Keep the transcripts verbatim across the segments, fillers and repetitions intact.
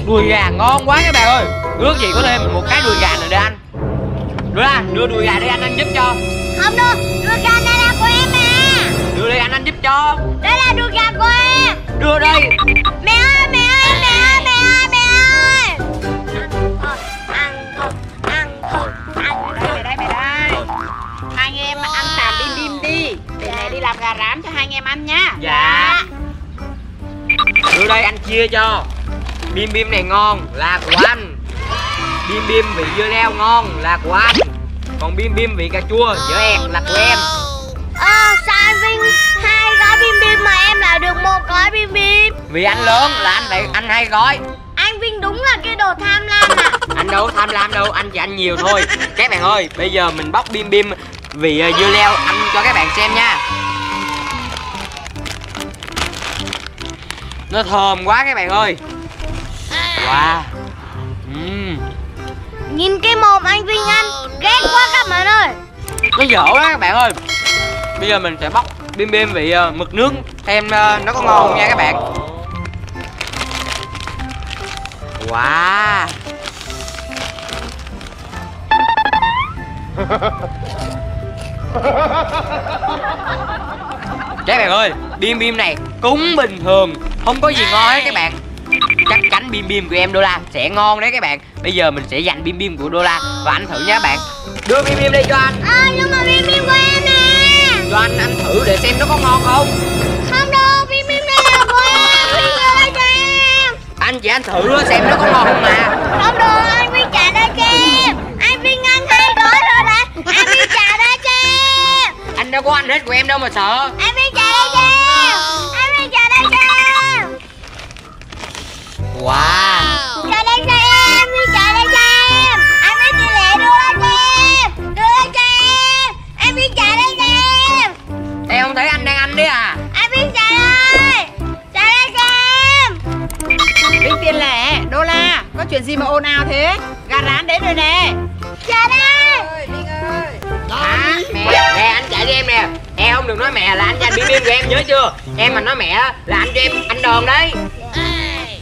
Đùi gà ngon quá các bạn ơi. Ước gì có thêm một cái đùi gà nữa để ăn. Đưa ra, đưa đùi gà để anh ăn giúp cho. Không được, đùi gà này là của em mà. Đưa đây anh ăn giúp cho. Đây là đùi gà của em. Đưa đây. Mẹ ơi, mẹ ơi, mẹ ơi, mẹ ơi, mẹ ơi. Ăn thôi, ăn thôi, ăn thôi. Đây, mẹ đây, mẹ đây. Hai anh em ăn tạm bim bim đi. Để mẹ đi làm gà rán cho hai anh em ăn nhá. Dạ. Đưa đây anh chia cho. Bim bim này ngon là của anh. Bim bim vị dưa leo ngon là của anh. Còn bim bim vị cà chua dở ẹt là của em. Ờ, sao anh Vinh hai gói bim bim mà em lại được một gói bim bim? Vì anh lớn là anh phải ăn hai gói. Anh Vinh đúng là cái đồ tham lam à. Anh đâu tham lam đâu, anh chỉ ăn nhiều thôi. Các bạn ơi, bây giờ mình bóc bim bim vị dưa leo ăn cho các bạn xem nha. Nó thơm quá các bạn ơi. Wow. uhm. Nhìn cái mồm anh Vinh ăn ghét quá các bạn ơi. Nó dở quá các bạn ơi. Bây giờ mình sẽ bóc bim bim vị uh, mực nướng xem uh, nó có ngon không nha các bạn. Wow. Các bạn ơi, bim bim này cũng bình thường, không có gì ngon hết các bạn. Chắc chắn bim bim của em Đô La sẽ ngon đấy các bạn. Bây giờ mình sẽ dành bim bim của Đô La và anh thử nha các bạn. Đưa bim bim đây cho anh. Ờ, nhưng mà bim bim của em nè. Cho anh ăn thử để xem nó có ngon không. Không đâu, bim bim này là của em. Vinh ơi cho em. Anh chỉ ăn thử xem nó có ngon không mà. Không được, anh Vinh trả đây cho em. Anh Vinh ăn hai gói rồi đấy. Anh Vinh trả đây cho em. Anh đâu có ăn hết của em đâu mà sợ. Anh Vinh trả đây cho em. Anh Vinh trả đây cho em. Wow. Trả đây cho em, Vinh trả đây cho em. Anh Vinh thì lẹ đưa đây cho em. Đưa đây cho em. Anh Vinh trả đây cho em. Em không thấy anh đang ăn đấy à? Anh Vinh trả đây. Trả đây cho em. Vinh tiền lẻ, Đô La, có chuyện gì mà ồn ào thế? Gà rán đến rồi nè. Trả đây. Ơi, Vinh ơi. Hả? Mẹ, nè anh chạy cho em nè. Em không được nói mẹ là anh cho anh bim bim của em, nhớ chưa? Em mà nói mẹ là anh cho em anh đòn đấy. Đây,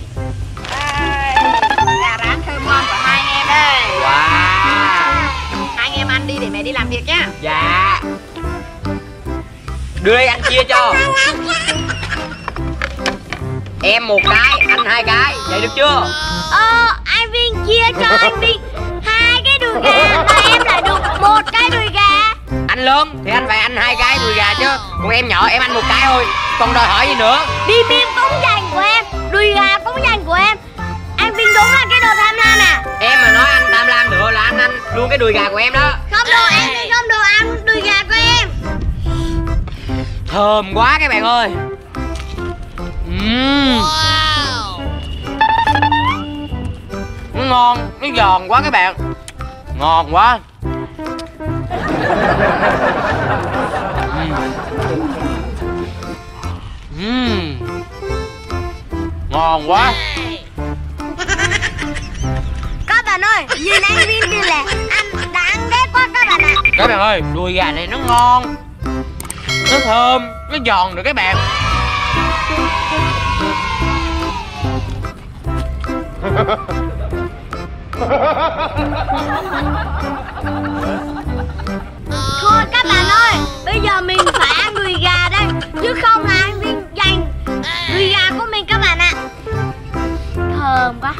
gà rán thơm ngon của hai anh em đây. Wow. Hai anh em ăn đi để mẹ đi làm việc nhá. Dạ. Đưa đây anh chia cho. Em một cái, anh hai cái, vậy được chưa? Ờ, anh Vinh chia cho anh Vinh hai cái đùi gà mà em lại được một cái đùi gà. Anh lớn thì anh phải ăn hai cái đùi gà chứ. Còn em nhỏ em ăn một cái thôi. Còn đòi hỏi gì nữa? Bim bim cũng dành của em, đùi gà cũng dành của em. Anh Vinh đúng là cái đồ tham lam à. Em mà nói anh tham lam nữa là anh ăn luôn cái đùi gà của em đó. Không được, em Vinh không được ăn đùi gà của em. Thơm quá các bạn ơi. uhm. Nó ngon, nó giòn quá các bạn. Ngon quá. uhm. Ngon quá. Các bạn ơi, nhìn anh Vinh đi lẹ, ăn đáng ghét quá các bạn ạ. Các bạn ơi, đùi gà này nó ngon, nó thơm, nó giòn được các bạn. Thôi các bạn ơi, bây giờ mình phải ăn đùi gà đây, chứ không là anh Vinh giành đùi gà của mình các bạn ạ. Thơm quá.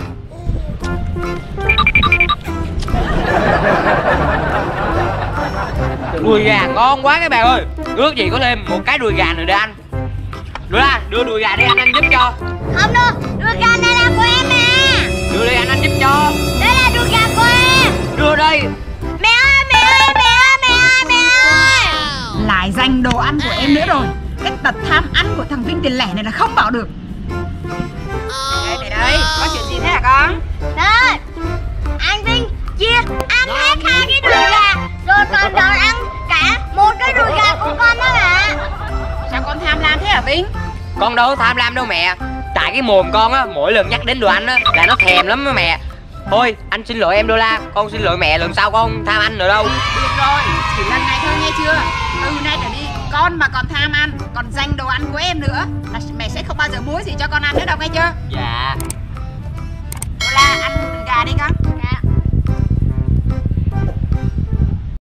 Đùi gà ngon quá các bạn ơi. Ước gì có thêm một cái đùi gà nữa để ăn. Đưa ra, đưa đùi gà đi anh ăn giúp cho. Không được, đùi gà này là của em mà. Đưa đây anh ăn giúp cho. Đây là đùi gà của em. Đưa đây. Mẹ ơi, mẹ ơi, mẹ ơi, mẹ ơi, mẹ ơi. Lại giành đồ ăn của em nữa rồi. Cái tật tham ăn của thằng Vinh tiền lẻ này là không bảo được. Đây, mẹ đây, có chuyện gì thế hả con? Đây, anh Vinh chia ăn hết hai cái đùi gà, rồi còn đòi ăn cả một cái đùi gà của con đó mà. Sao con tham lam thế hả Vinh? Con đâu tham lam đâu mẹ. Tại cái mồm con á, mỗi lần nhắc đến đồ ăn á là nó thèm lắm đó mẹ. Thôi anh xin lỗi em Đô La, con xin lỗi mẹ, lần sau con không tham ăn nữa đâu. Được rồi, chỉ lần này thôi nghe chưa? Từ nay trở đi, con mà còn tham ăn, còn dành đồ ăn của em nữa là mẹ sẽ không bao giờ muối gì cho con ăn nữa đâu nghe chưa? Dạ.